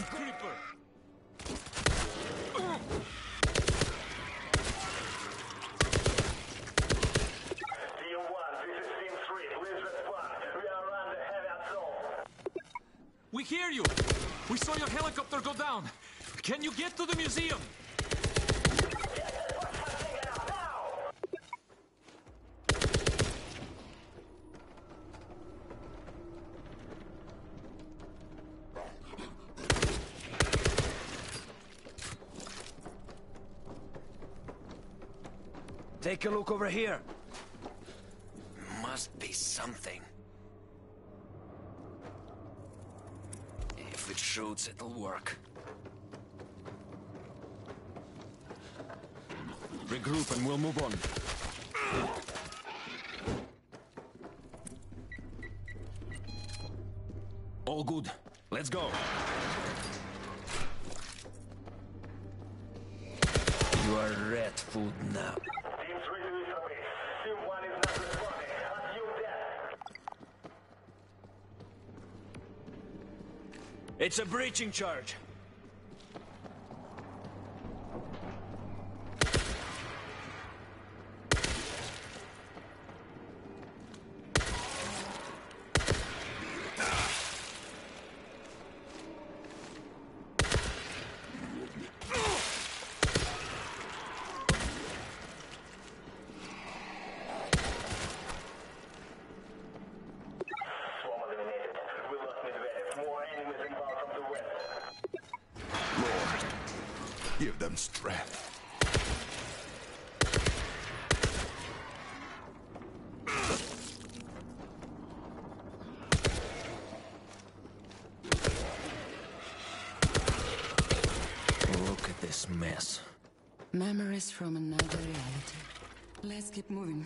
Creeper! We hear you! We saw your helicopter go down! Can you get to the museum? Take a look over here. Must be something. If it shoots, it'll work. Regroup and we'll move on. All good. Let's go. You are rat food now. Teams ready to survey. Team 1 is not responding. Assume death. It's a breaching charge. Swarm eliminated. We lost Medvedev. More enemies inbound from the west. Lord, give them strength. Look at this mess. Memories from another reality. Let's keep moving.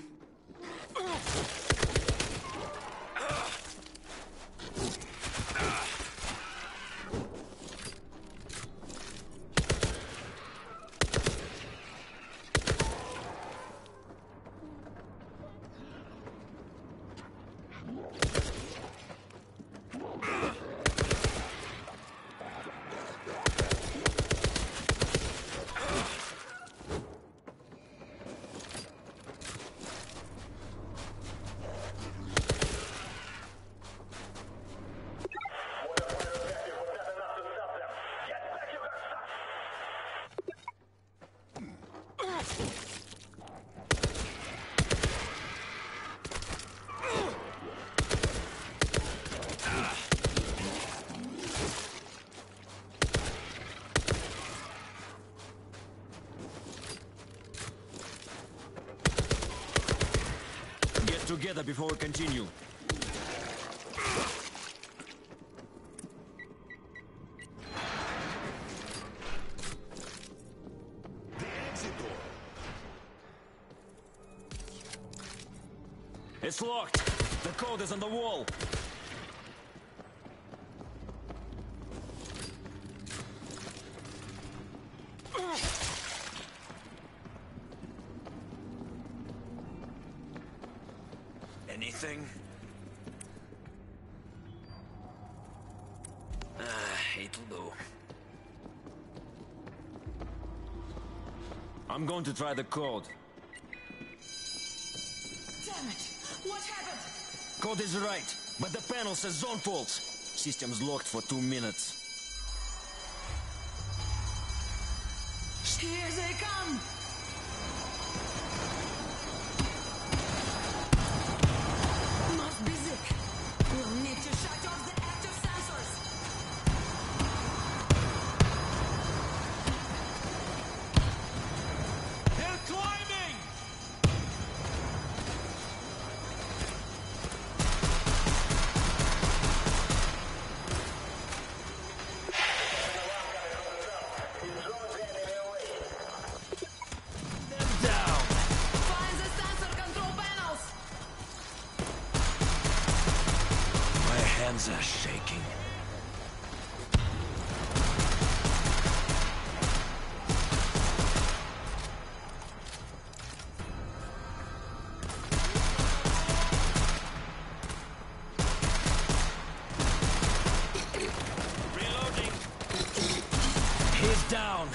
Get together before we continue. The exit door. It's locked. The code is on the wall. Anything? It'll do. I'm going to try the code. Damn it! What happened? Code is right, but the panel says zone faults. System's locked for 2 minutes. Here they come! Must be Zik. We'll need to shut off the active sensors. They're climbing! down.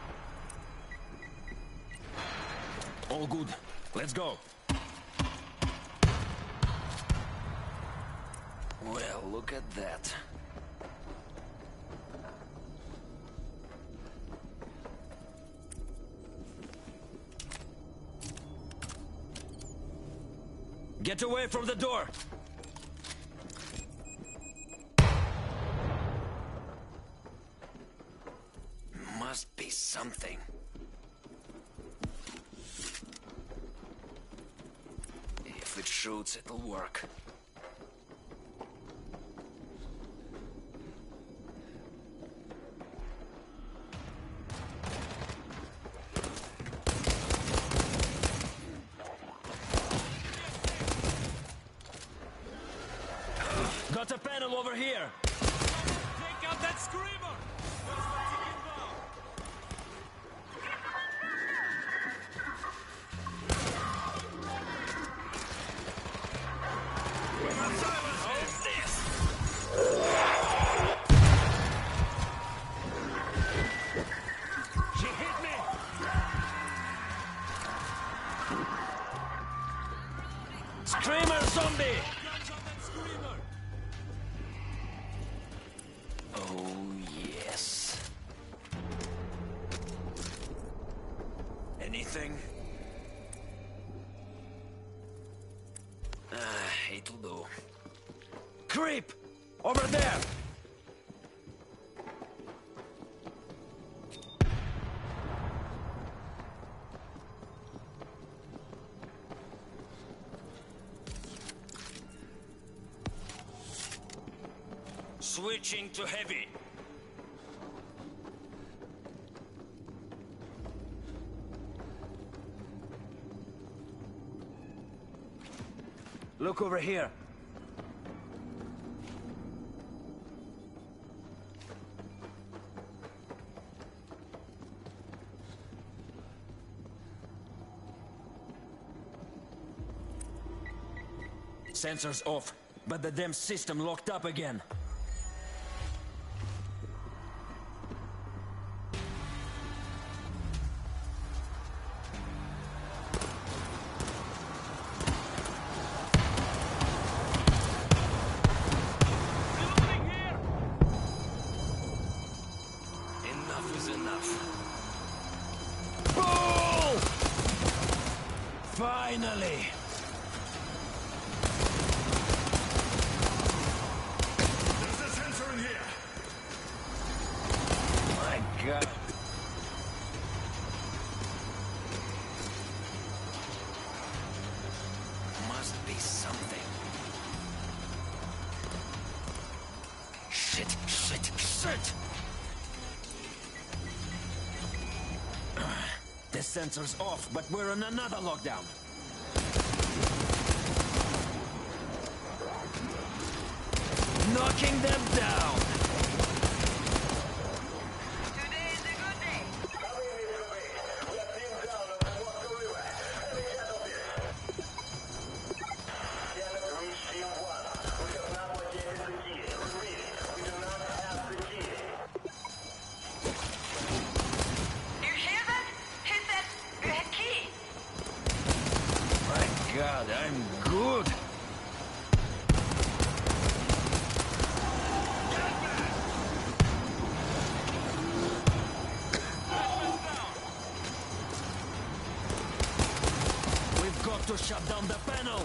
All good. Let's go. Well, look at that. Get away from the door. Must be something. If it shoots, it'll work. Got a panel over here. Take out that screamer! Where's the ticket bomb? She hit me. Screamer zombie. Guns on that screamer! Oh, yes. Anything? It'll do. Creep. Over there. Switching to heavy. Look over here. Sensors off, but the damn system locked up again. Reloading here! Enough is enough. Bull! Finally! There's a sensor in here. My God. Must be something. Shit, shit, shit! The sensor's off, but we're in another lockdown. Knocking them down. Today is a good day. Come in, Mr. Base. We are pinned down on the Moscow River. Any shot of this? Cannot reach Team 1. We have not located the key. Repeat, we do not have the key. You hear that? He said you had key. My God, I'm good. We've got to shut down the panel.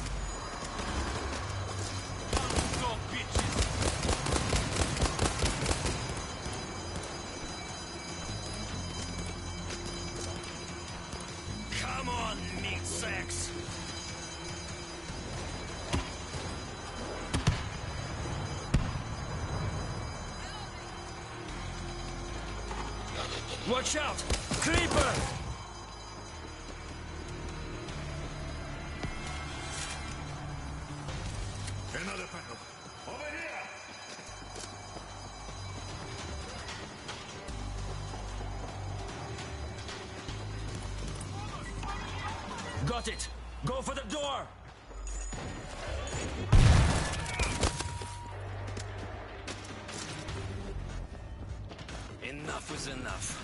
Let's go, bitches! Come on, meat sacks. Watch out! Creeper! Another panel. Over here. Got it! Go for the door! Enough Enough is enough.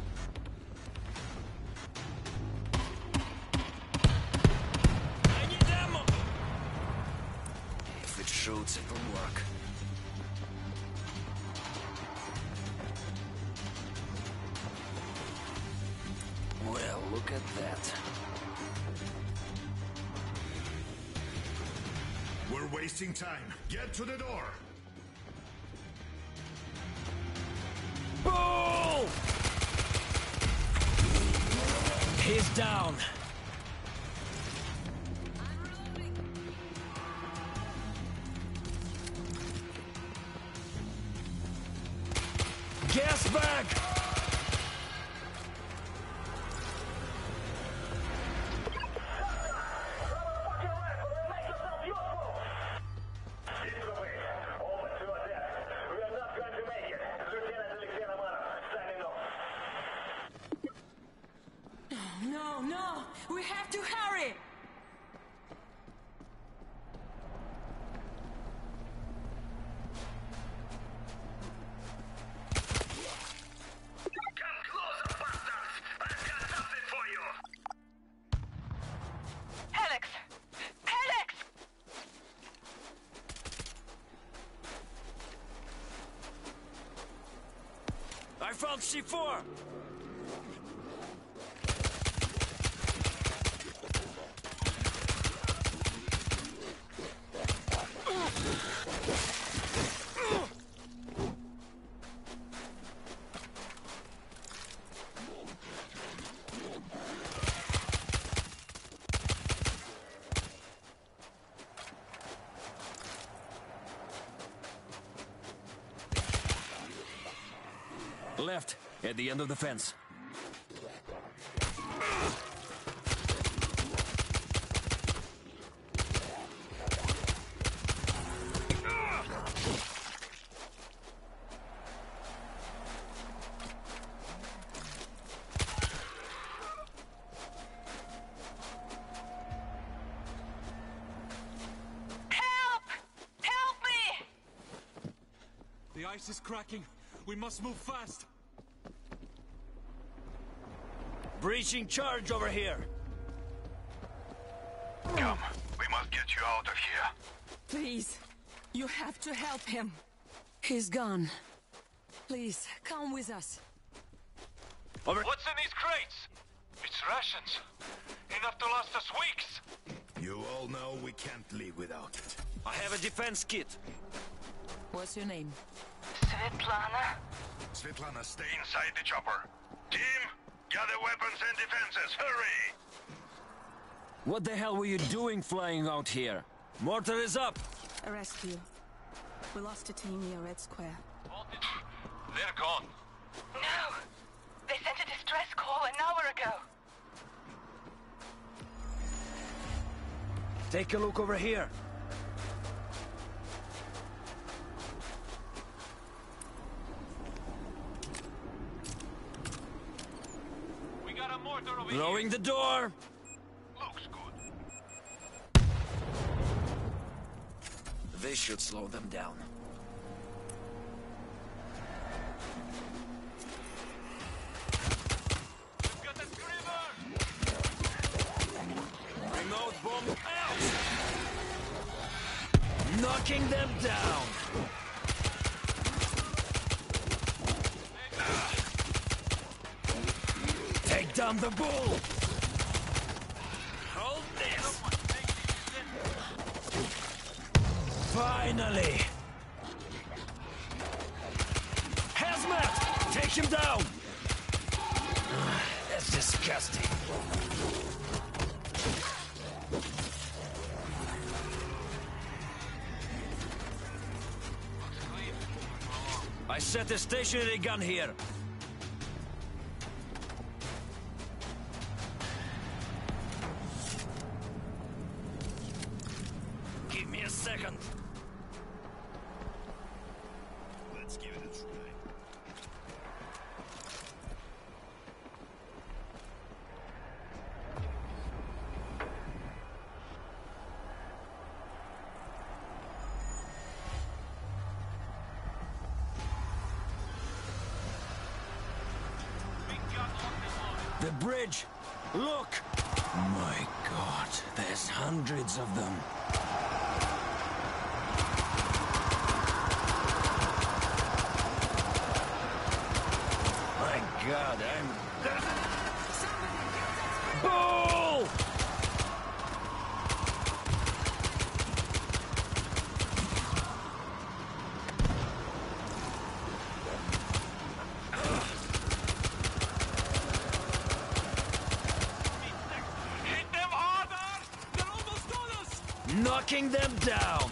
I need ammo! If it shoots, it'll work. Well, look at that. We're wasting time. Get to the door. Boom! He's down. Gas bag! No, no! We have to hurry! Come closer, bastards! I've got something for you! Alex! Alex! I found C4! Left, at the end of the fence. Help! Help me! The ice is cracking. We must move fast. Breaching charge over here. Come. We must get you out of here. Please, you have to help him. He's gone. Please, come with us. Over. What's in these crates? It's rations. Enough to last us weeks. You all know we can't leave without it. I have a defense kit. What's your name? Svetlana? Svetlana, stay inside the chopper. Team, gather weapons and defenses. Hurry! What the hell were you doing flying out here? Mortar is up. A rescue. We lost a team near Red Square. They're gone. No! They sent a distress call an hour ago. Take a look over here. We got a mortar over Blowing the door. Looks good. This should slow them down. We've got a screamer! Remote bomb out. Knocking them down. Take down the bull. Hold this. Finally. Hazmat, take him down. That's disgusting. I set a stationary gun here. Give me a second. Let's give it a try. The bridge! Look! My God, there's hundreds of them. My God, Bull! Hit them harder! They're almost on us! Knocking them down!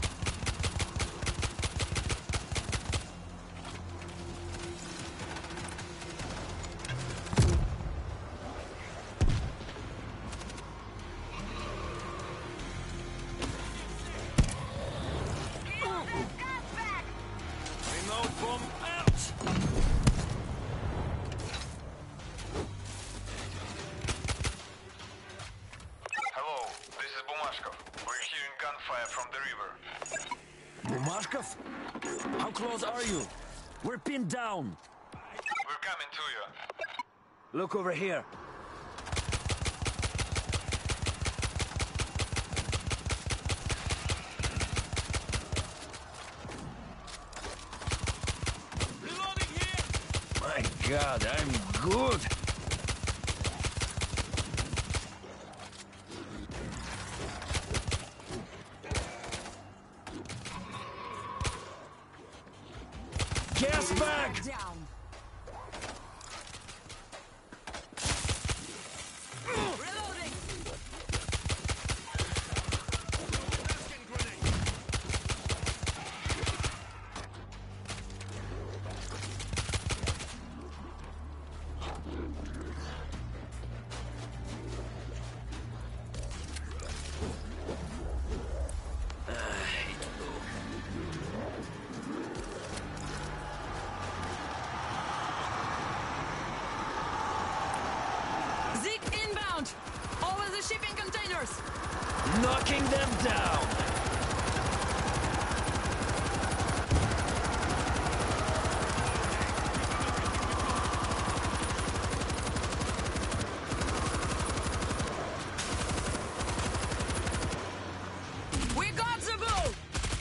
Remote bomb out! Hello, this is Bumashkov. We're hearing gunfire from the river. Bumashkov? How close are you? We're pinned down. We're coming to you. Look over here. Reloading here! My God, I'm good. Gas bag! Down. Reloading. Zeke inbound. Over the shipping containers. Knocking them down. We got the bull.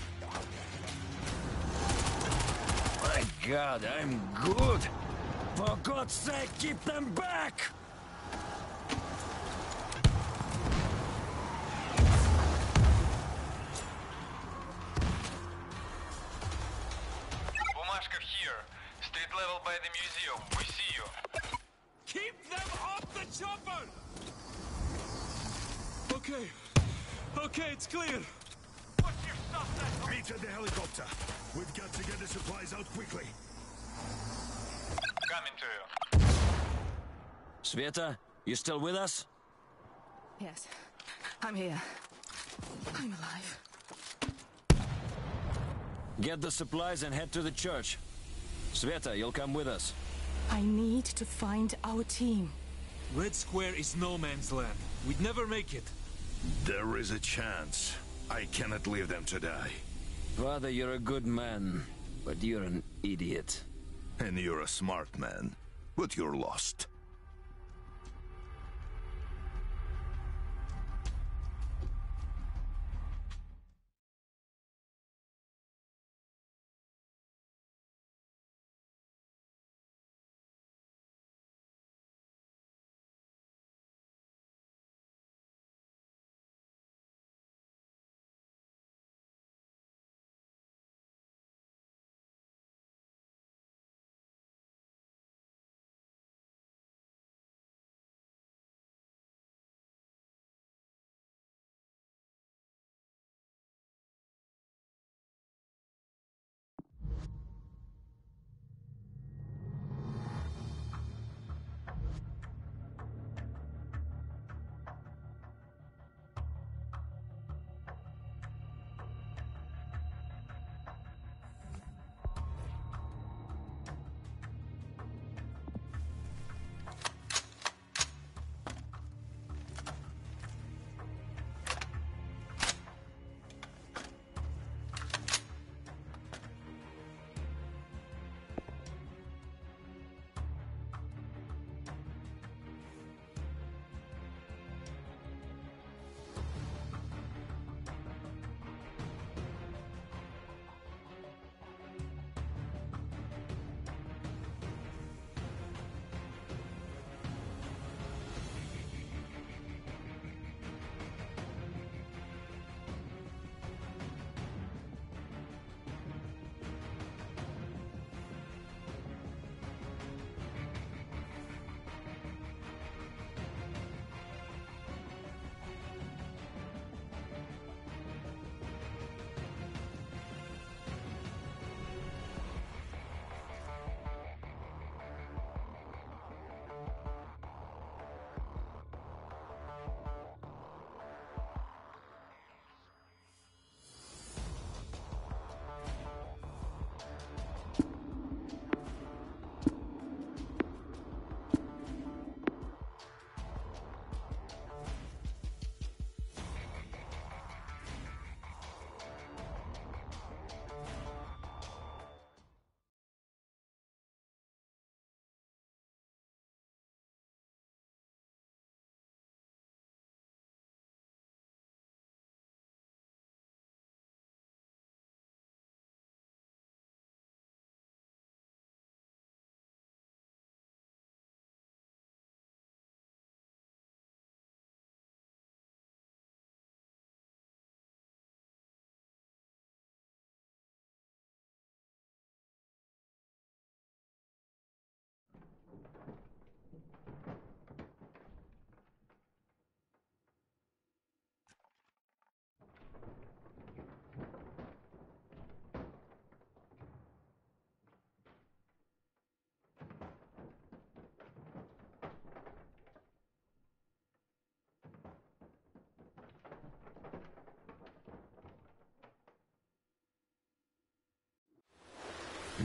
My God, I'm good. For God's sake, keep them back! Bumashkov here. Street level by the museum. We see you. Keep them off the chopper! Okay. Okay, it's clear. What's your stuff that? Meet at the helicopter. We've got to get the supplies out quickly. Coming to you. Sveta, you still with us? Yes, I'm here. I'm alive. Get the supplies and head to the church. Sveta, you'll come with us. I need to find our team. Red Square is no man's land. We'd never make it. There is a chance. I cannot leave them to die. Father, you're a good man, but you're an idiot. And you're a smart man, but you're lost.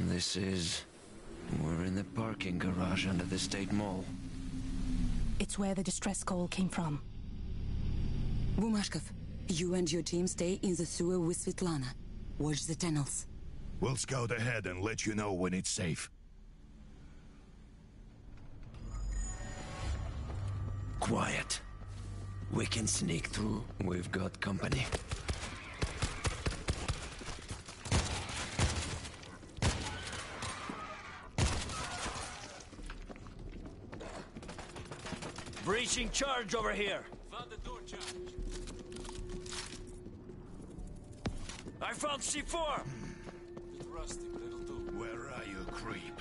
This is... We're in the parking garage under the State Mall. It's where the distress call came from. Bumashkov, you and your team stay in the sewer with Svetlana. Watch the tunnels. We'll scout ahead and let you know when it's safe. Quiet. We can sneak through. We've got company. Breaching charge over here. Found the door charge. I found C4. Bit rusty, but it'll do. Where are you, creep?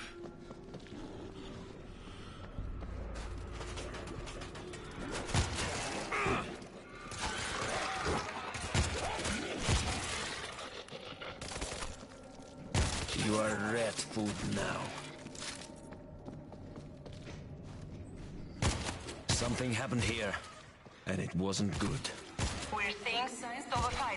You are rat food now. Something happened here, and it wasn't good. We're seeing signs of a fight.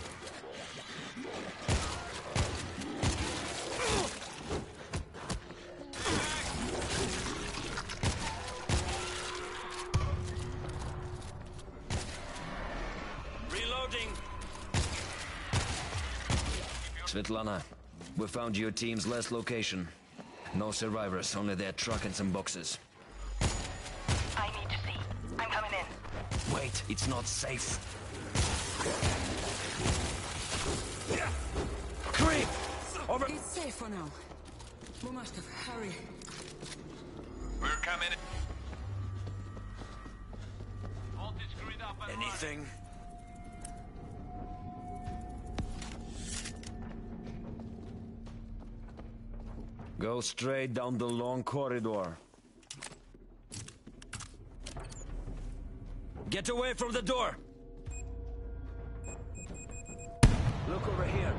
Reloading. Svetlana, we found your team's last location. No survivors, only their truck and some boxes. I need to see. I'm coming in. Wait, it's not safe. Creep! Over! It's safe for now. Bumashkov, hurry. We're coming. Voltage grid up and Anything? Go straight down the long corridor. Get away from the door! Look over here.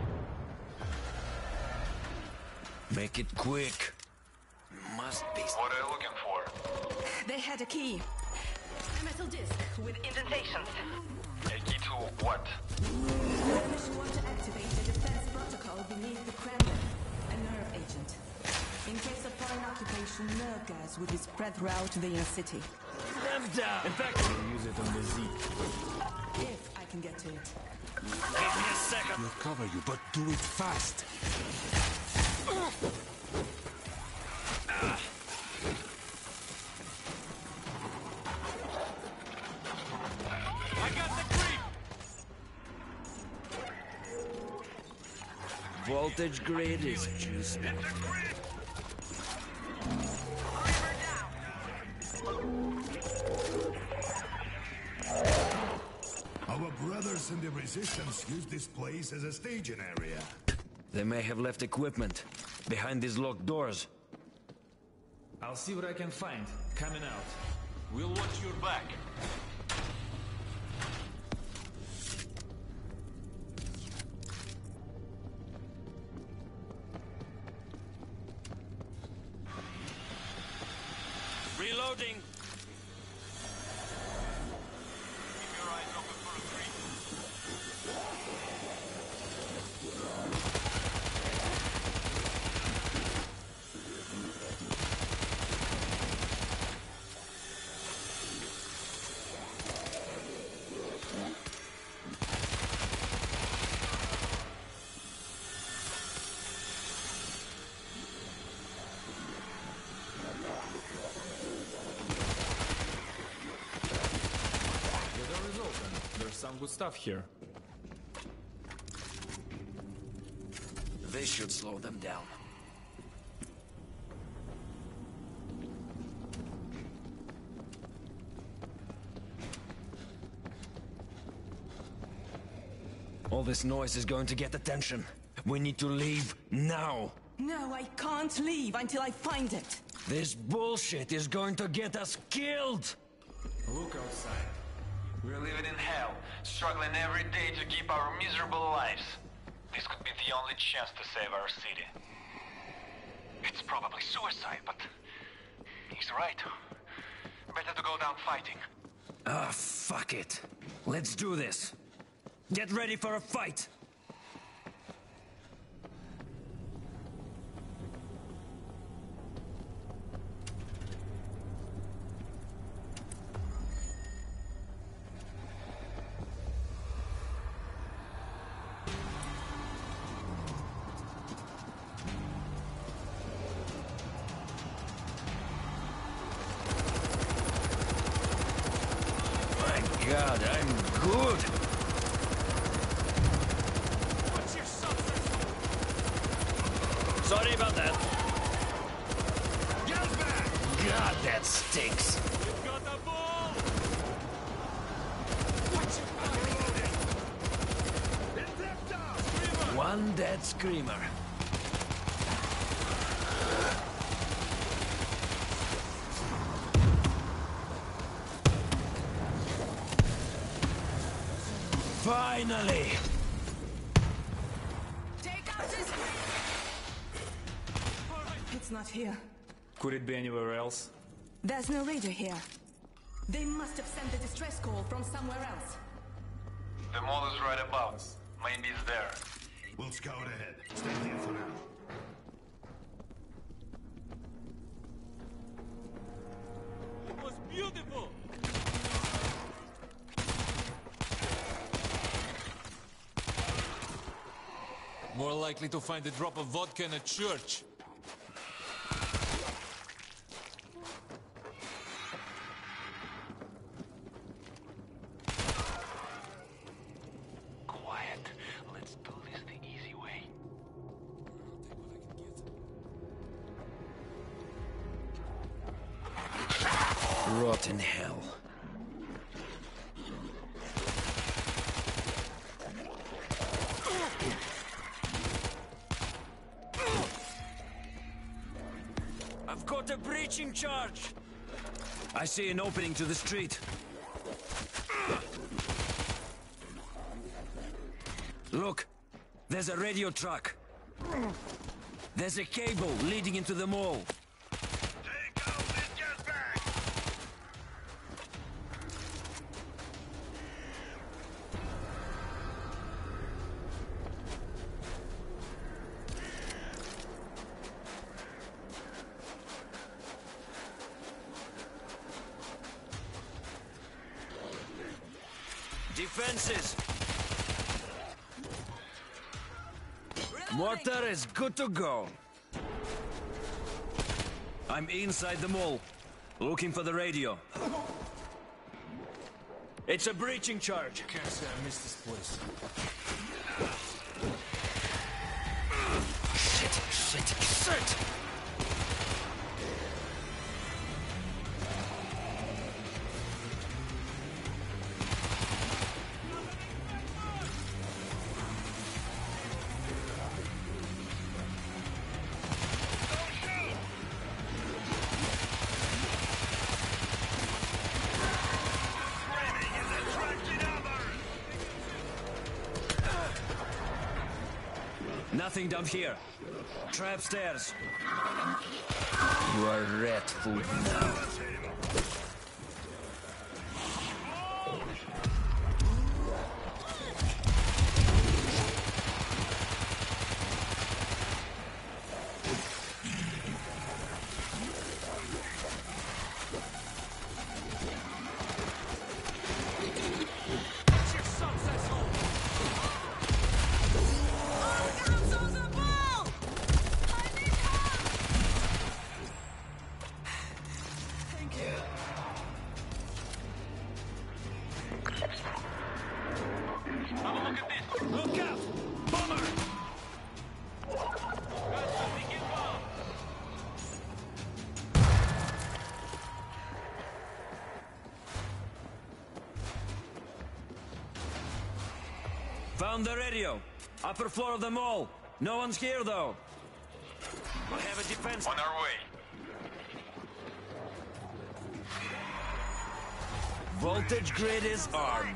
Make it quick. Must be... What are you looking for? They had a key. A metal disc with Indentations. A key to what? If you want to activate the defense protocol beneath the Kremlin, a nerve agent. In case of foreign occupation, nerve gas would be spread throughout the inner city. Them down. In fact, we'll use it on the Z. If I can get to it. Give me a second. We'll cover you, but do it fast. I got the creep! Voltage grid is juicy. Our brothers in the Resistance use this place as a staging area. They may have left equipment behind these locked doors. I'll see what I can find. Coming out. We'll watch your back. Reloading. Keep your eyes open for a creep. The door is open. There's some good stuff here. This should slow them down. All this noise is going to get attention. We need to leave now. No, I can't leave until I find it. This bullshit is going to get us killed. Look outside. We're living in hell, struggling every day to keep our miserable lives. This could be the only chance to save our city. It's probably suicide, but he's right. Better to go down fighting. Ah, fuck it. Let's do this. Get ready for a fight. God, I'm good. What's your substance? Sorry about that. Get back! God, that stinks. You've got a ball! What's your One dead screamer. Finally! Take out this. It's not here. Could it be anywhere else? There's no radio here. They must have sent the distress call from somewhere else. The mall is right above us. Maybe it's there. We'll scout ahead. Stay here for now. It was beautiful! More likely to find a drop of vodka in a church. Quiet. Let's do this the easy way. Rotten hell. I've got a breaching charge! I see an opening to the street. Look, there's a radio truck. There's a cable leading into the mall. Take out this gas bag! Defenses! Mortar is good to go. I'm inside the mall, looking for the radio. It's a breaching charge. Can't say I missed this place. Shit! Nothing down here. Trap stairs. You are rat food now. Look out! Bomber! Found the radio. Upper floor of the mall. No one's here though. We'll have a defense. On our way. Voltage grid is armed.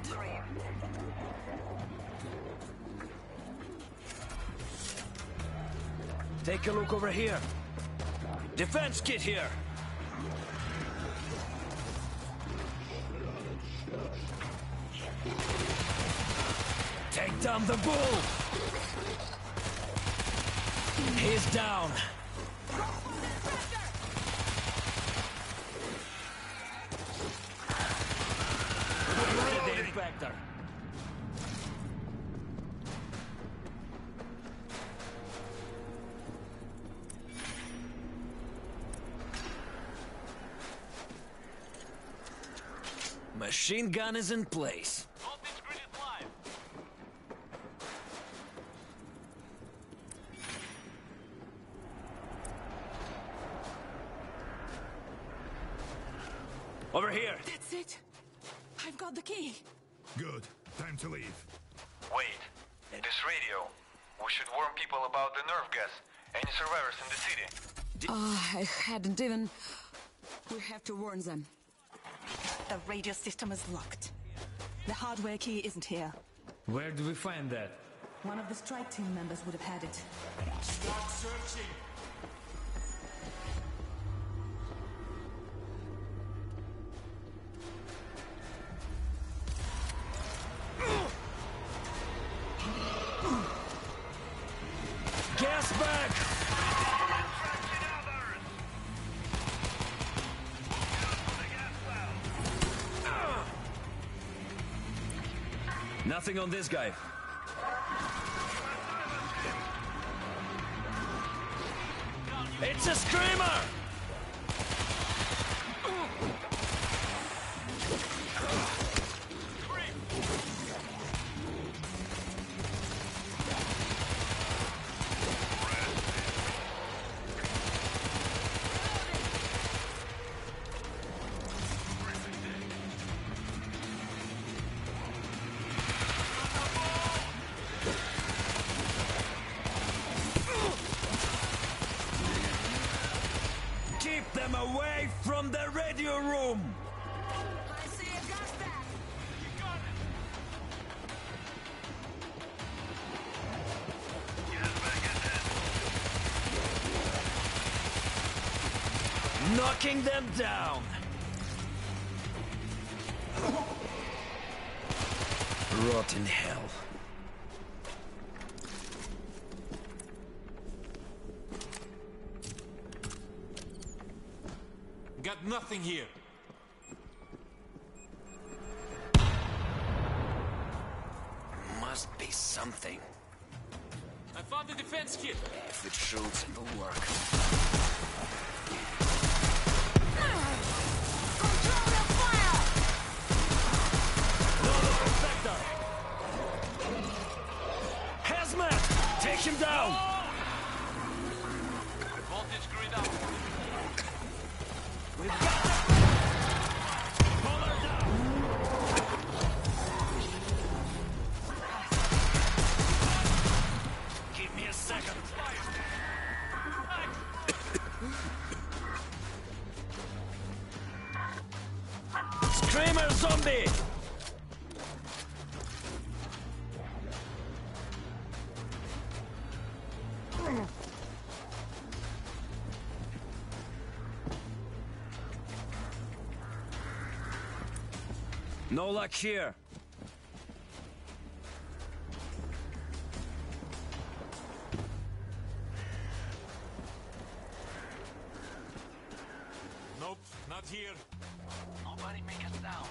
Take a look over here. Defense kit here. Take down the bull. He's down. The impactor. Machine gun is in place. Voltage grid is live. Over here! That's it. I've got the key. Good. Time to leave. Wait. This radio. We should warn people about the nerve gas. Any survivors in the city? I hadn't even... We have to warn them. The radio system is locked. The hardware key isn't here. Where do we find that? One of the strike team members would have had it. Start searching. Gas back! Nothing on this guy. It's a screamer! Keep them away from the radio room! I see a gas bag. Knocking them down! Rot in hell. Got nothing here. Must be something. I found the defense kit. If it shoots, it'll work. Control the fire! Hazmat! Take him down! Voltage grid out. We've got them! Pull her down! Give me a second. Screamer zombie! No luck here. Nope, not here. Nobody make a sound.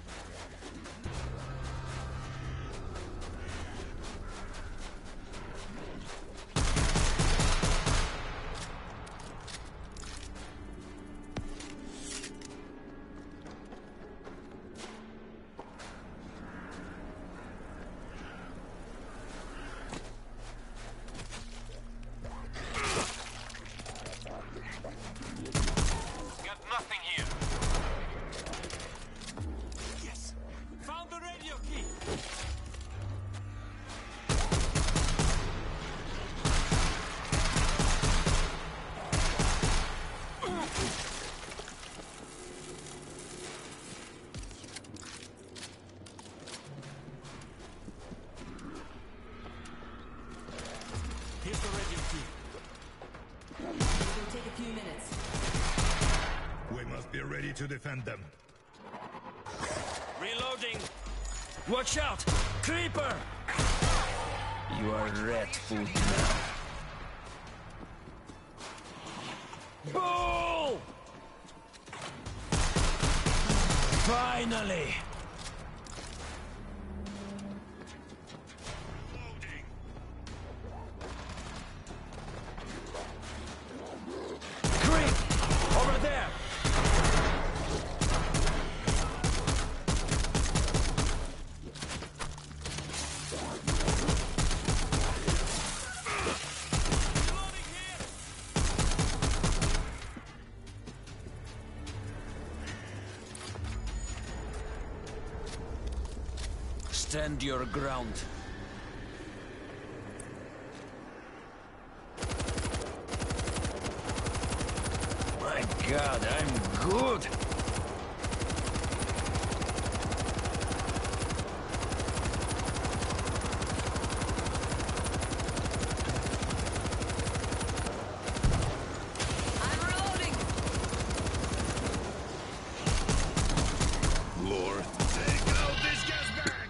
Got nothing here. Yes! Found the radio key! Here's the radio key. It'll take a few minutes. We must be ready to defend them. Reloading! Watch out! Creeper! You are rat food now. Bull! Finally! Creep! Over there! Stand your ground. My God, I'm good! I'm reloading! Lord, take out this gas bag!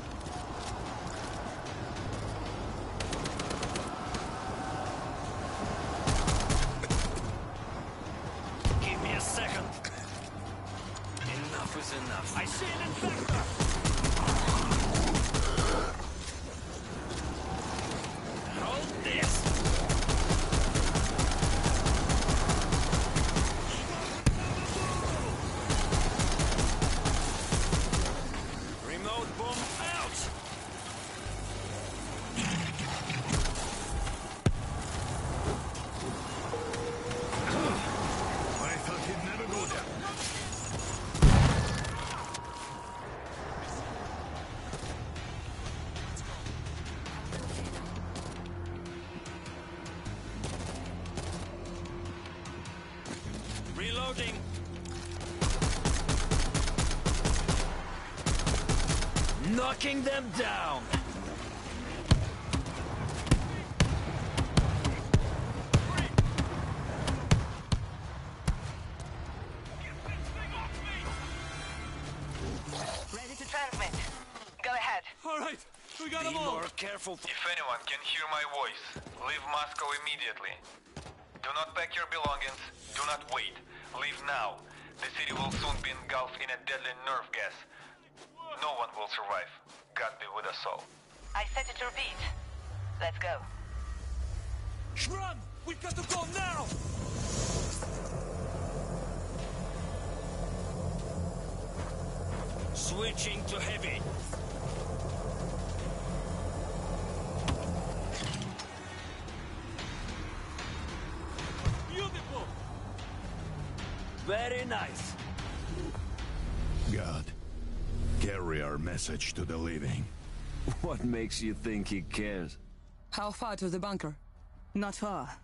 Give me a second. Enough is enough. I see an infector! Hold this! Remote bomb out! I thought he'd never go down. Reloading! Knocking them down! Ready to transmit. Go ahead. All right, we got Be them all. more careful. If anyone can hear my voice, leave Moscow immediately. Do not pack your belongings. Do not wait. Leave now. The city will soon be engulfed in a deadly nerve gas. No one will survive. God be with us all. I set it to repeat. Let's go. Run! We've got to go now! Switching to heavy. Beautiful! Very nice. God, carry our message to the living. What makes you think he cares? How far to the bunker? Not far.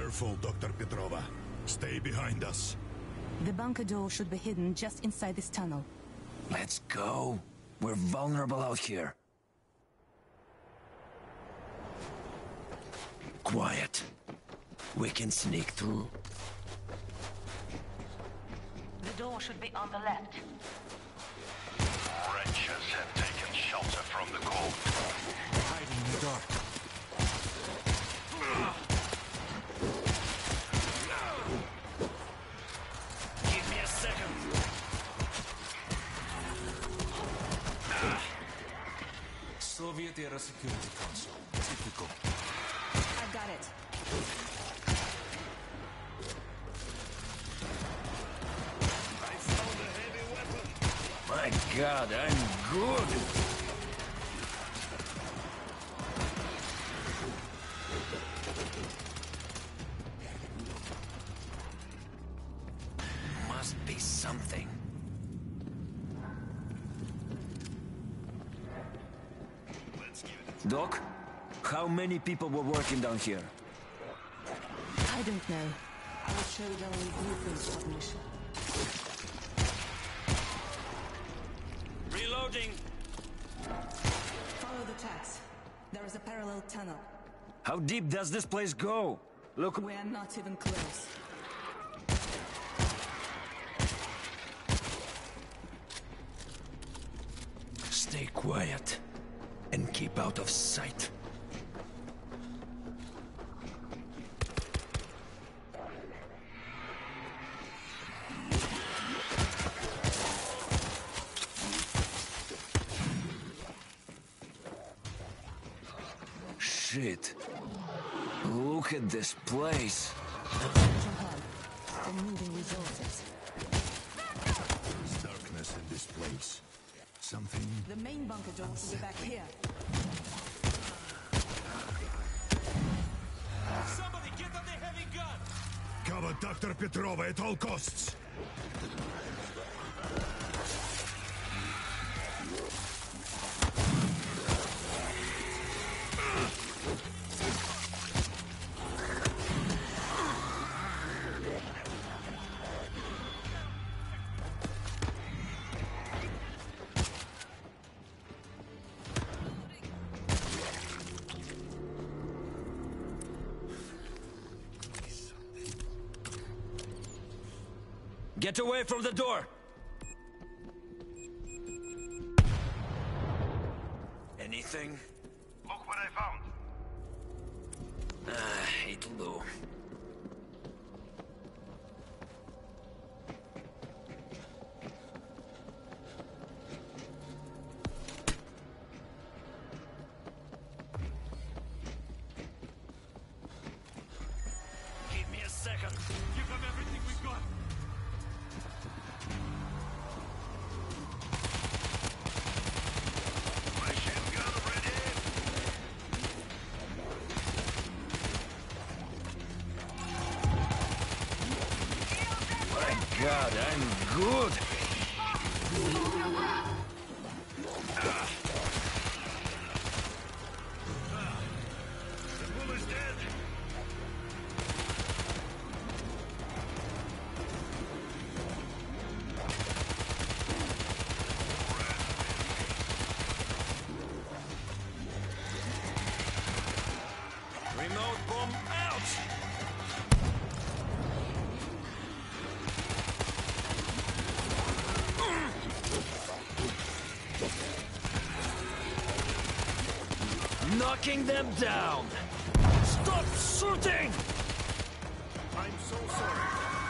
Careful, Dr. Petrova. Stay behind us. The bunker door should be hidden just inside this tunnel. Let's go. We're vulnerable out here. Quiet. We can sneak through. The door should be on the left. Wretches have taken shelter from the cold. Hiding in the dark. Give me a second. Soviet era Security Council. Typical. I've got it. I found a heavy weapon. My God, I'm good. Must be something. Doc, how many people were working down here? I don't know. I will show you only blueprints of mission. Reloading. Follow the tracks. There is a parallel tunnel. How deep does this place go? Look, We are not even close. stay quiet and keep out of sight. Shit. Look at this place. Central hub for moving resources. There's darkness in this place. Something... The main bunker door should be back here. Somebody get on the heavy gun! Cover Dr. Petrova at all costs! Get away from the door! Anything? Look what I found. It'll do. Give me a second. Give them everything we got! Machine gun ready. My God, I'm good. The bull is dead. Remote bomb out! Knocking them down. Stop shooting! I'm so sorry.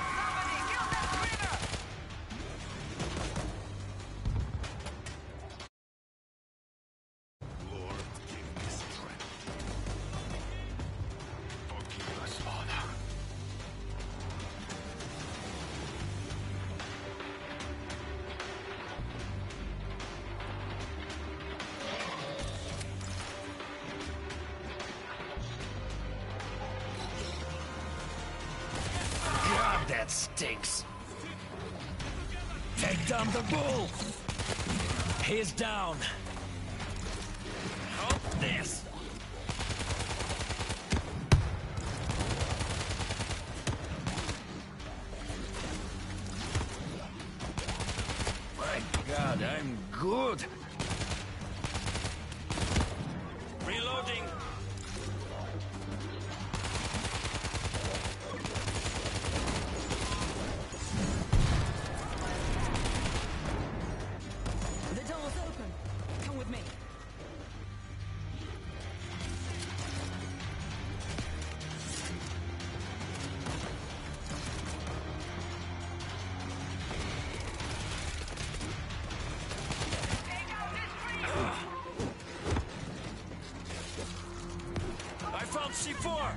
Lord, give me strength. Forgive us, Father. God, that stinks. Take down the bull. He's down. Help this. good. Reloading. The door's open. Come with me. I found C4.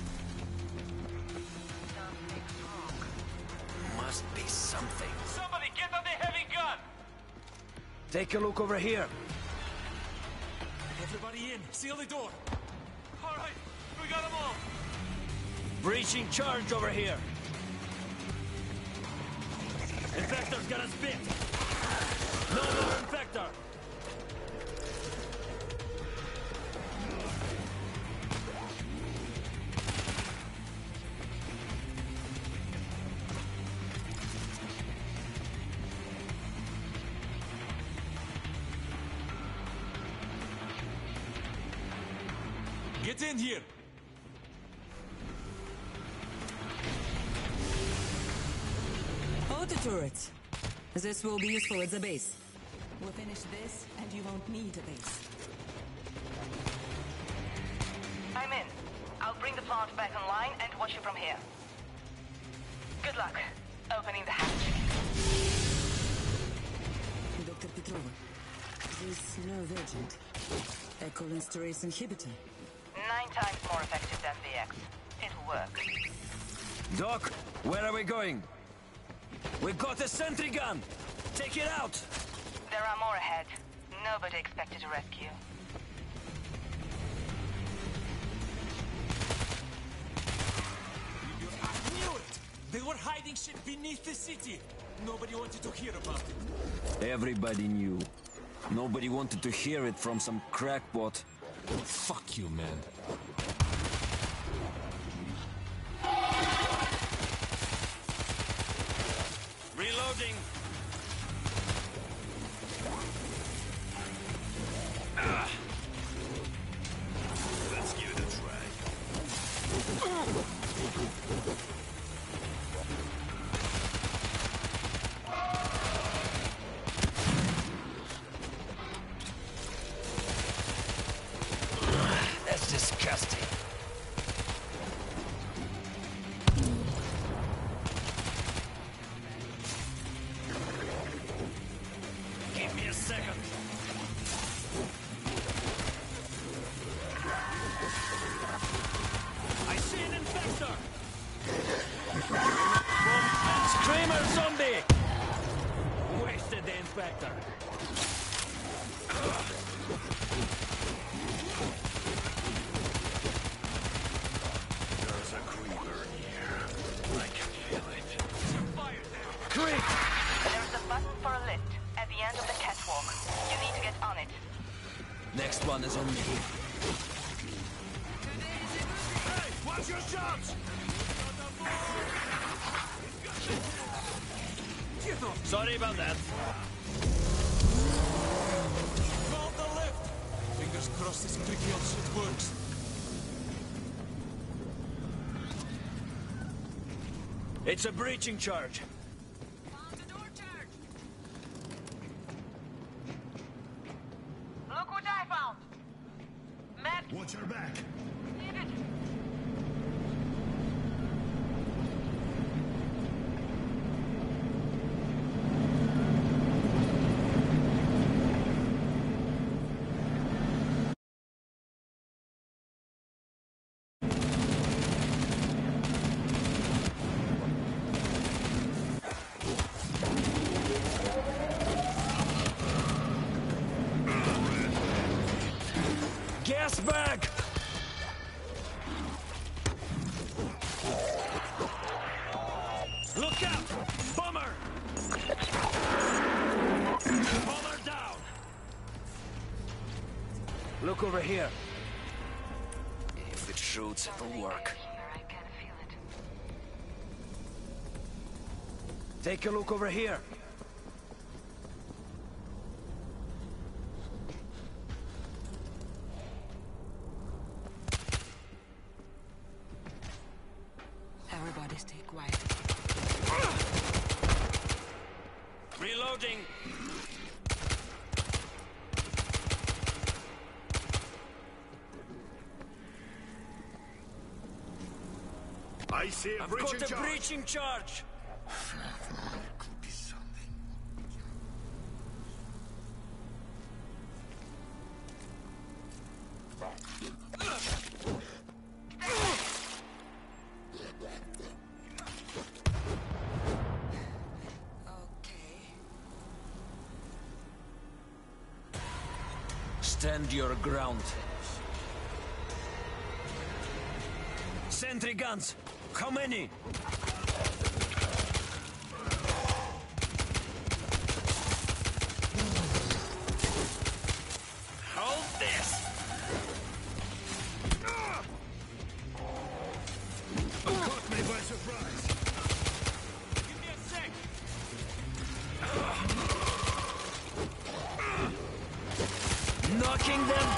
Must be something. Somebody get on the heavy gun! Take a look over here. Everybody in. Seal the door. All right, we got them all. Breaching charge over here. Infector's got us bit. No more infector. Get in here. Auto turrets. This will be useful at the base. We'll finish this, and you won't need a base. I'm in. I'll bring the plant back online and watch you from here. Good luck opening the hatch. Dr. Petrova, this nerve agent, echolasterase inhibitor. 9 times more effective than VX. It'll work. Doc, where are we going? We got a sentry gun. Take it out. There are more ahead. Nobody expected a rescue. I knew it! They were hiding shit beneath the city. Nobody wanted to hear about it. Everybody knew. Nobody wanted to hear it from some crackpot. Fuck you, man. Reloading. Let's give it a That's disgusting. Give me a second. I see an infector. Screamer zombie. Wasted the infector. There's a creeper near. I can feel it. Creep. There's a button for a lift at the end of the catwalk. You need to get on it. Next one is on me. Hey, watch your shots! Sorry about that. Found the lift! Fingers crossed this tricky old shit works. It's a breaching charge. Look what I found! Matt, Watch your back. leave it! Gas bag! Look out! Bomber! Bomber down! Look over here. If it shoots, it'll work. I can feel it. Take a look over here. They stay quiet. Reloading! I see a I've breaching got a charge. breaching charge! Could be something. Okay. Stand your ground. Sentry guns! How many? Hold this! Caught me by surprise. Give me a sec. Knocking them!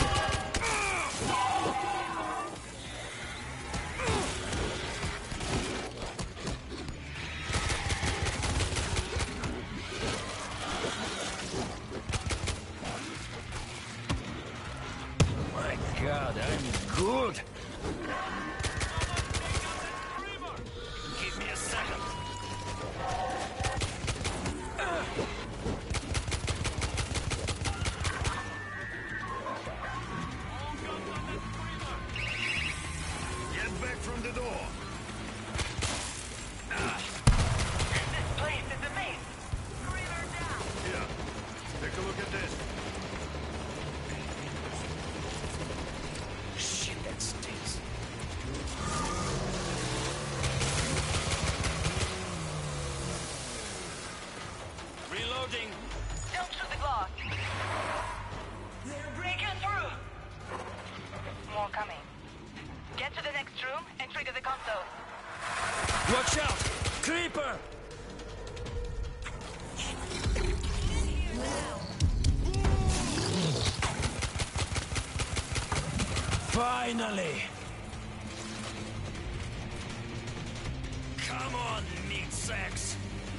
My God, I'm good! Give me a second! Get back from the door. This place is a maze. Screamer down. Here. Take a look at this. Shit, that stinks. Reloading! Don't shoot the glass. They're breaking through. More coming. Get to the next room and trigger the console. Watch out! Creeper! Finally! Come on, meat sacks!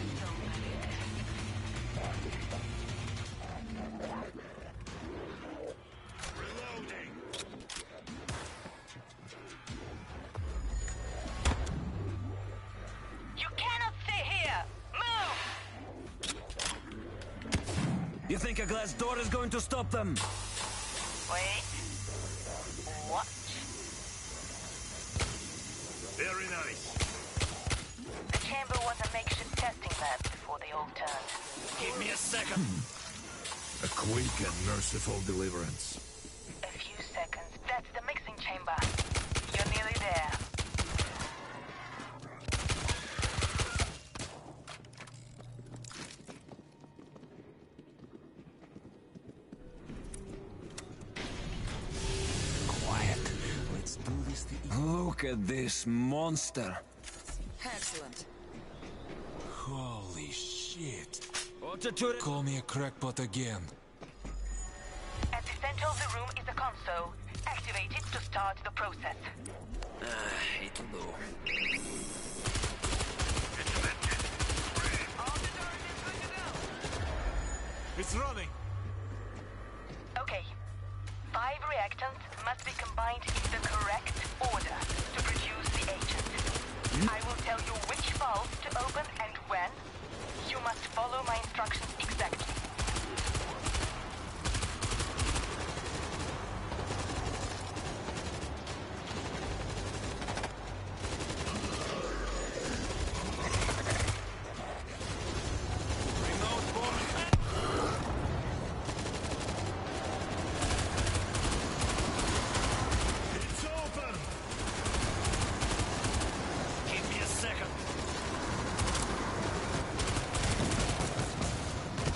Reloading. You cannot stay here. Move. You think a glass door is going to stop them? Wait. What? Very nice. The chamber was a makeshift testing lab before they all turned. Give me a second. A quick and merciful deliverance. A few seconds. That's the mixing chamber. You're nearly there. Quiet. Let's do this the Look at this monster. Excellent. Holy shit. Attitude. Call me a crackpot again. At the center of the room is a console. Activate it to start the process. It'll do. All the doors is good to go. It's running. Okay. 5 reactants must be combined in the correct order to produce the agent. I will tell you which valves to open and when. You must follow my instructions exactly. It's open. Give me a second.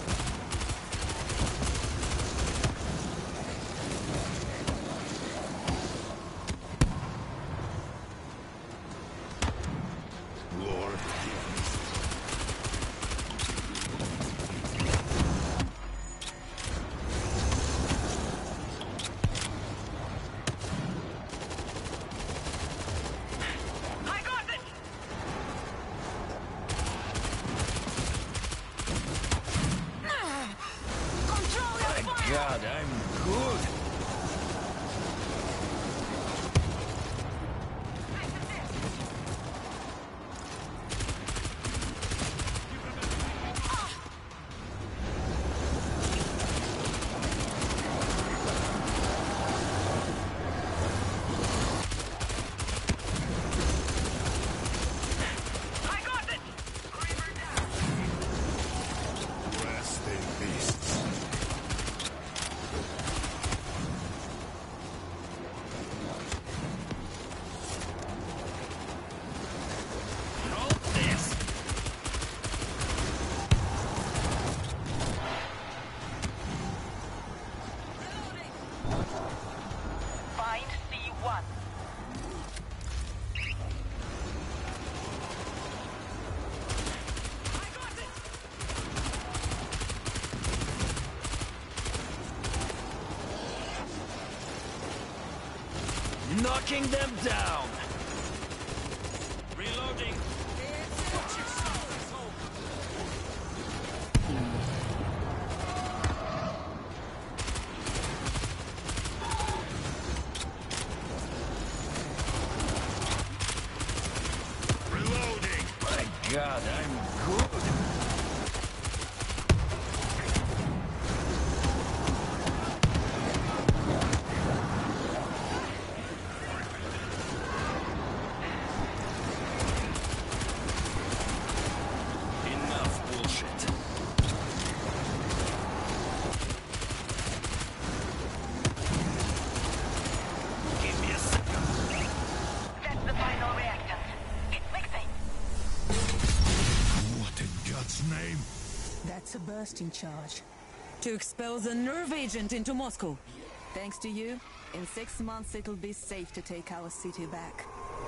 God, I'm good. Find C1. Knocking them down. Reloading. Reloading. My God, I'm good. Enough bullshit. Give me a second. That's the final reactant. It's mixing. What in God's name? That's a bursting charge. To expel the nerve agent into Moscow. Thanks to you, in 6 months it'll be safe to take our city back.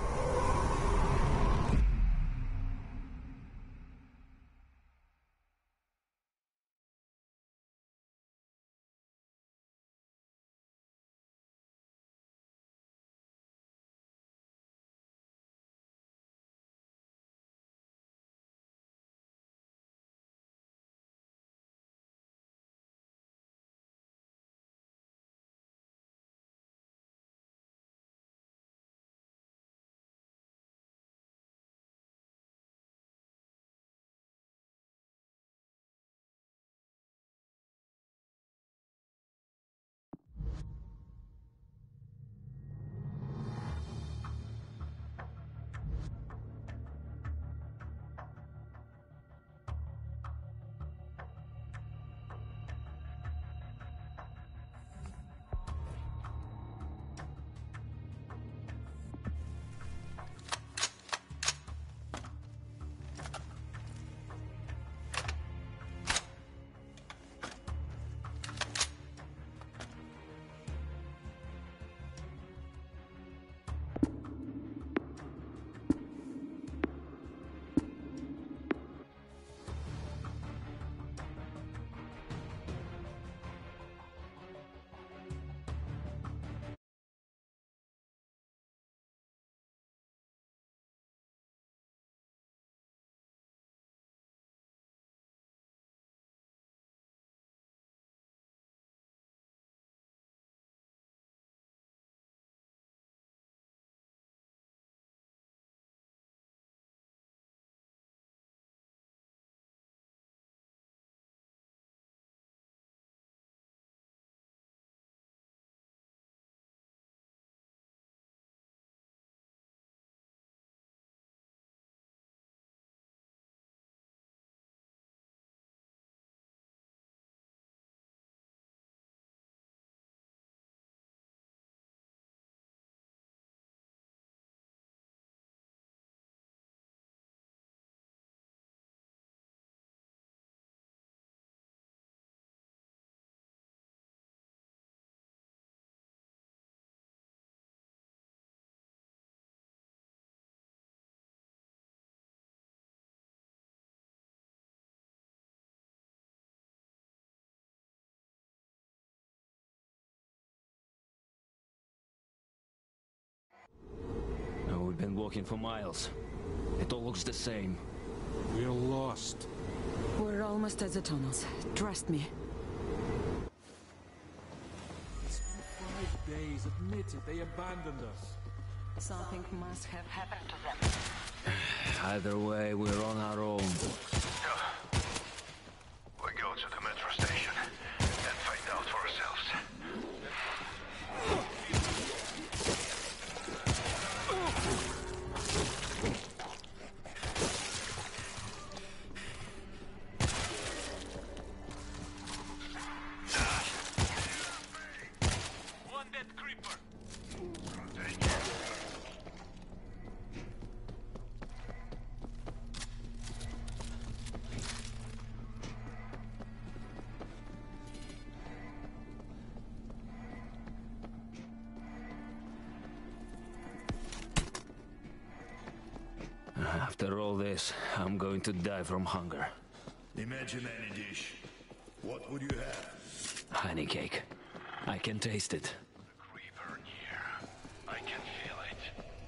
We've been walking for miles. It all looks the same. We're lost. We're almost at the tunnels. Trust me. days. Admit it, they abandoned us. Something must have happened to them. Either way, we're on our own. We go to the metro station and find out for ourselves. One dead creeper. After all this, I'm going to die from hunger. Imagine any dish. What would you have? Honey cake. I can taste it. Creeper near. I can feel it.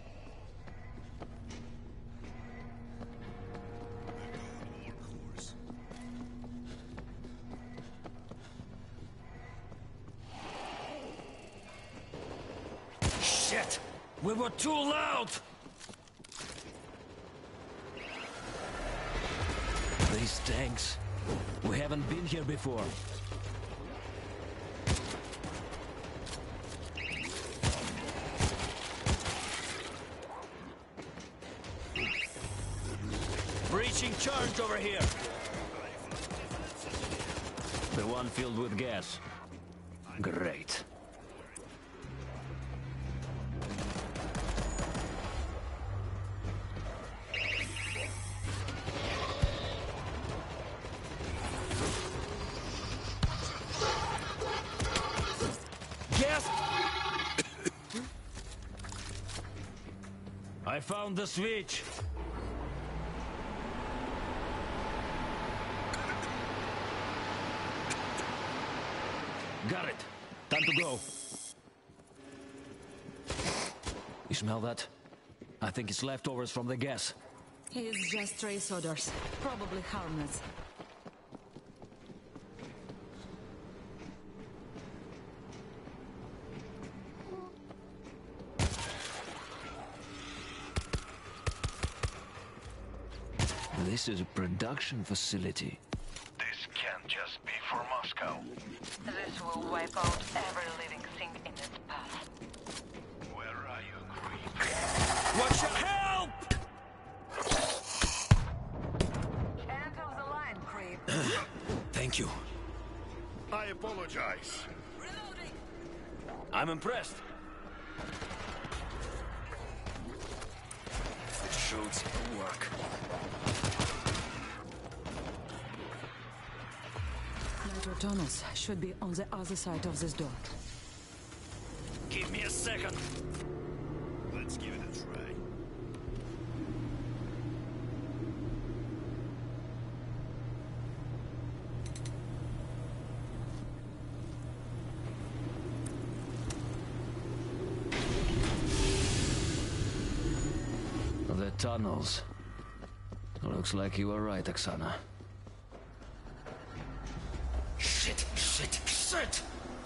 Shit! We were too loud! These tanks. We haven't been here before. Breaching charge over here. The one filled with gas. Great. Gas! I found the switch. Got it. Time to go. You smell that? I think it's leftovers from the gas. It's just trace odors. Probably harmless. This is a production facility. This can't just be for Moscow. This will wipe out every living thing in its path. Where are you, creep? Watch out! Help! End of the line, creep. Thank you. I apologize. I'm impressed. The shoots work. Nitro tunnels should be on the other side of this door. Give me a second. Let's give it a try. The tunnels. Looks like you were right, Oksana. Shit! Shit! Shit!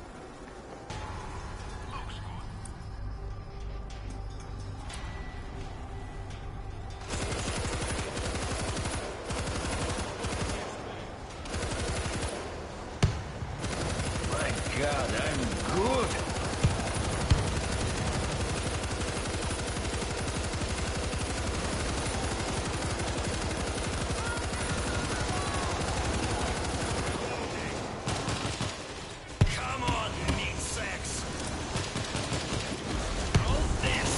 My God, I'm good! Come on, meat sacks! Roll this!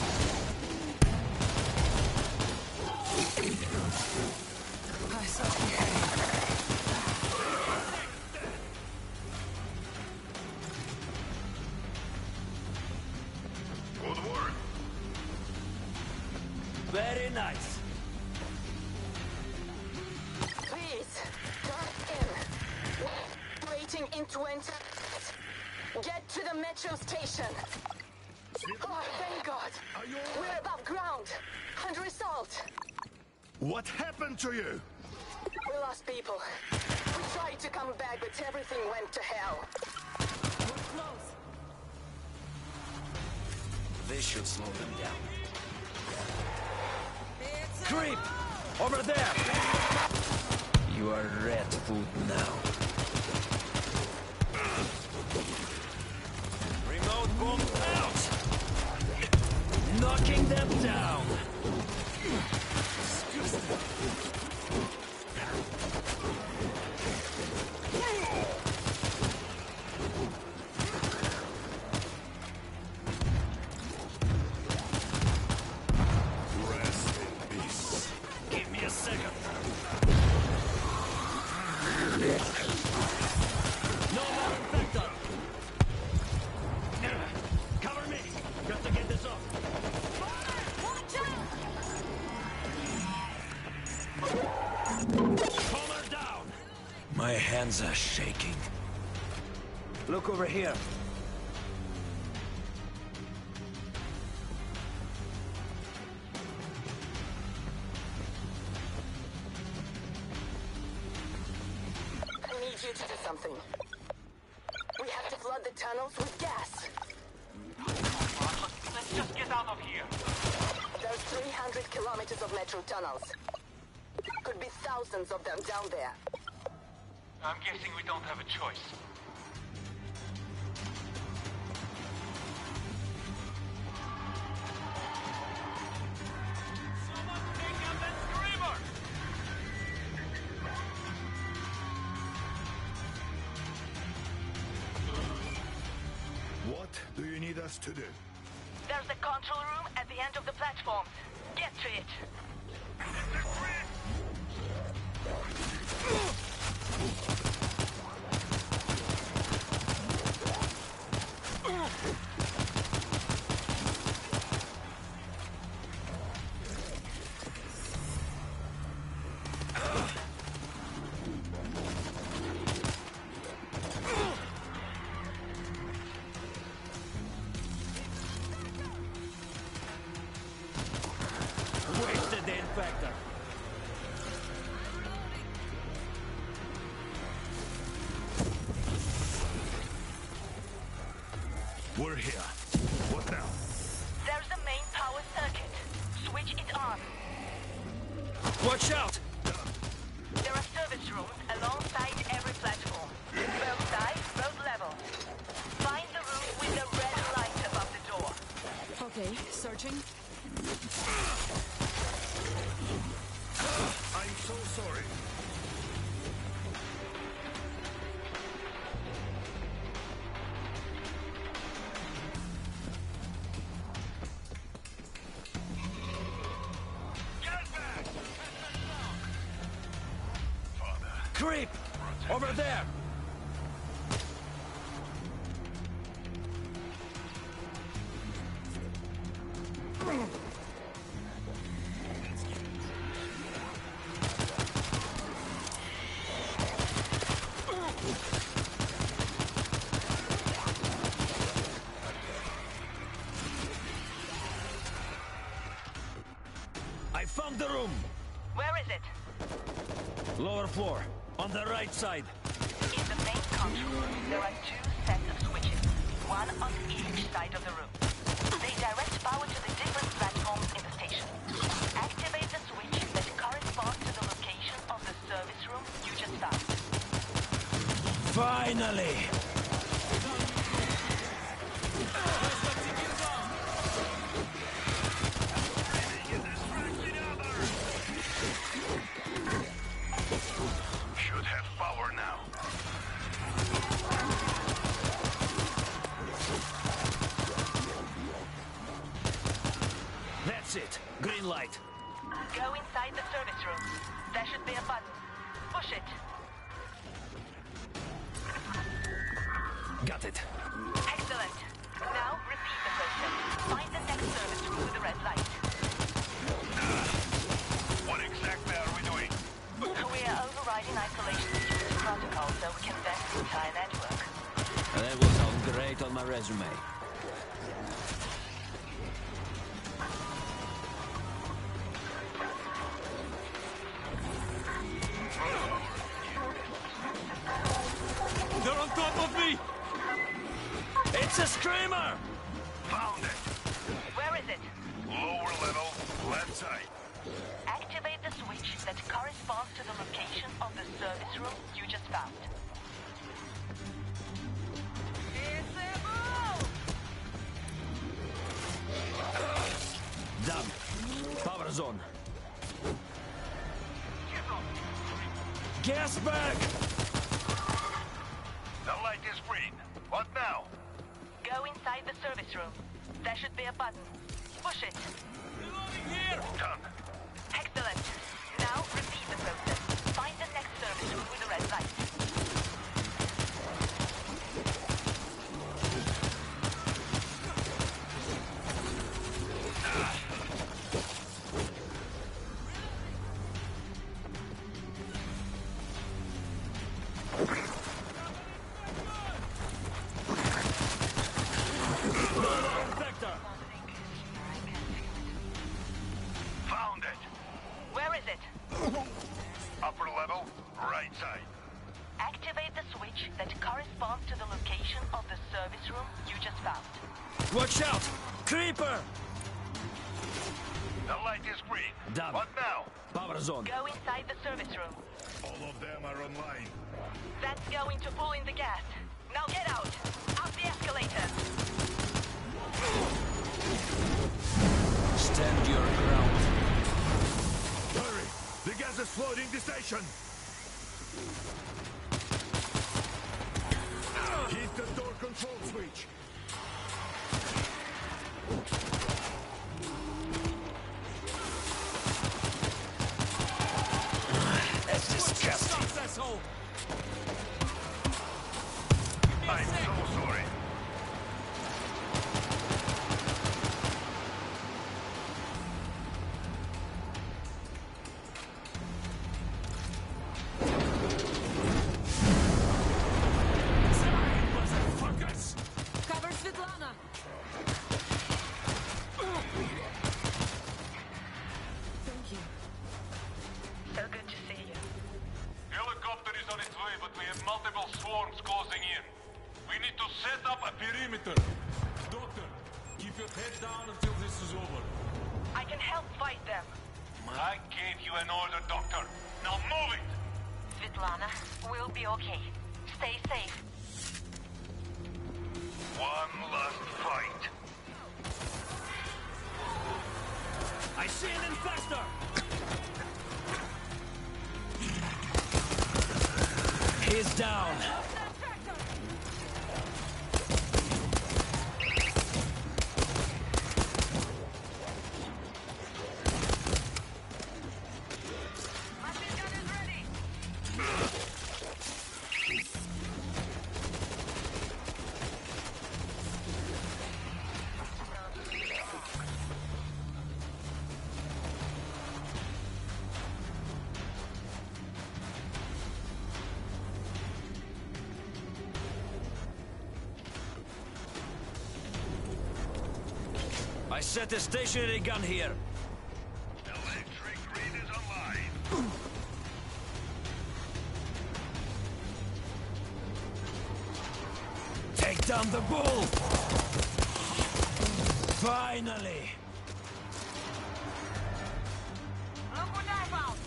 I saw you. Good work. Very nice. Please, turn in. Waiting in 20. Get to the metro station. Oh, thank God. We're above ground. Under assault. What happened to you? We lost people. We tried to come back, but everything went to hell. We're close. This should slow them down. Creep! Over there! You are rat food now. Remote bomb out! Knocking them down! Rest in peace. Give me a second. No more infector! Cover me! Got to get this off. Palmer down! My hands are shaking. Look over here. I need you to do something. We have to flood the tunnels with gas. Let's just get out of here. There's 300 kilometers of metro tunnels. Could be thousands of them down there. I'm guessing we don't have a choice. Someone take out that screamer! What do you need us to do? There's a control room at the end of the platform. Get to it. Wasted the infector. We're here. What now? There's the main power circuit. Switch it on. Watch out! There are service rooms alongside every platform. Both sides, both levels. Find the room with the red light above the door. Okay, searching. I'm so sorry. Creep! Over there! I found the room! Where is it? Lower floor, on the right side. In the main control room, there are two sets of switches, one on each side of the room. They direct power to the different platforms in the station. Activate the switch that corresponds to the location of the service room you just found. Finally! Should have power now. That's it. Green light. Go inside the service room. There should be a button. Push it. Got it. Excellent. Now repeat the process. Find the next service room with the red light. What exactly are we doing? We are overriding isolation security protocol so we can vent the entire network. That will sound great on my resume. They're on top of me! It's a screamer! Found it. Left side. Activate the switch that corresponds to the location of the service room you just found. Done. Power zone. Gas bag! The light is green. What now? Go inside the service room. There should be a button. Push it. Here! Done. Excellent. Now repeat the process. Find the next service room with a red light. Found it. Where is it? Upper level, right side. Activate the switch that corresponds to the location of the service room you just found. Watch out! Creeper! The light is green. Done. What now? Power zone. Go inside the service room. All of them are online. That's going to pull in the gas. Now get out! Up the escalator! Stand your ground. Hurry! The gas is flooding the station! Hit the door control switch! That's disgusting. Stop, asshole! I'm so sorry. Motherfuckers! Cover Svetlana! Thank you. So good to see you. Helicopter is on its way, but we have multiple swarms closing in. We need to set up a Perimeter! Doctor, keep your head down until this is over. I can help fight them. I gave you an order, Doctor. Now move it! Svetlana, we'll be okay. Stay safe. One last fight. I see an infestor! He's down. Machine gun is ready. I set a stationary gun here. Electric grid is online. Take down the bull! Finally! Look what I found.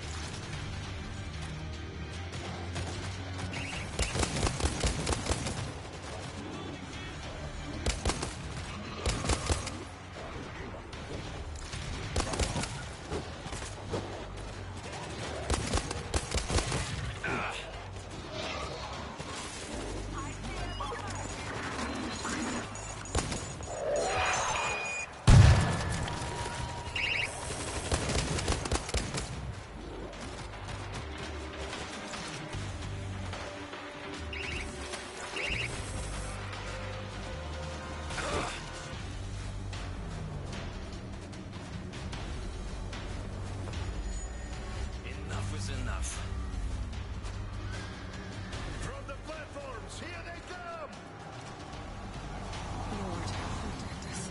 Enough is enough. From the platforms, here they come! Lord, protect us.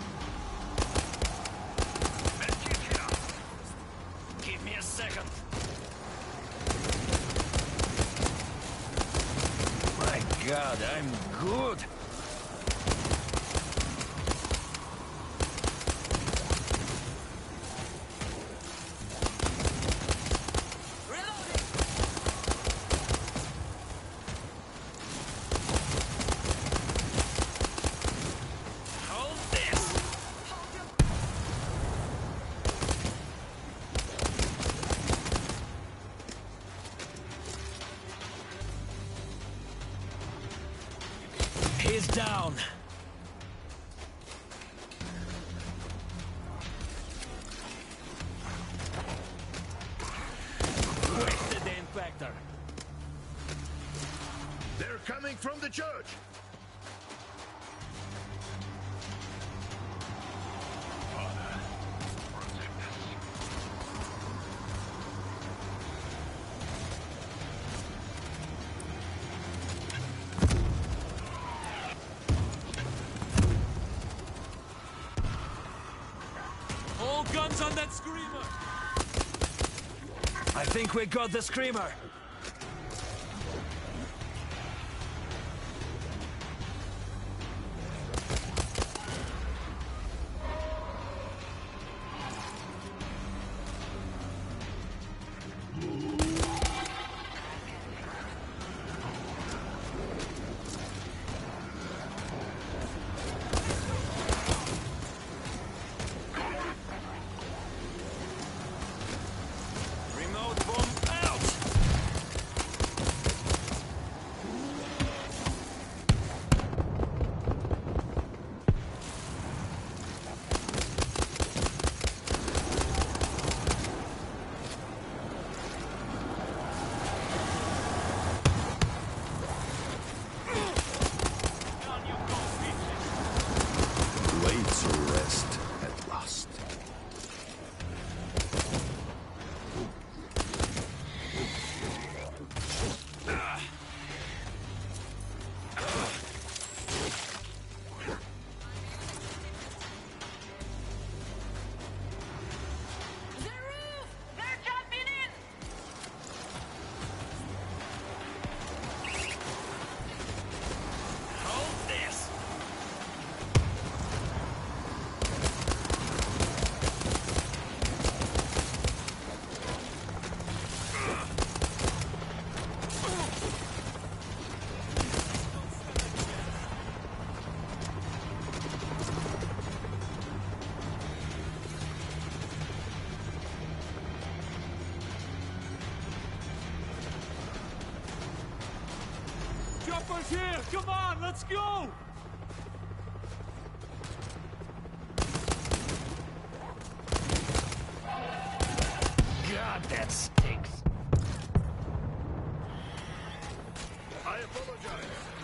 Give me a second. My God, I'm good. is down. Wasted the infector. They're coming from the church! All guns on that screamer! I think we got the screamer. Remote bomb out! Laid to rest at last. The roof! They're jumping in! Hold this. Chopper's here! Come on, let's go! God, that stinks. I apologize.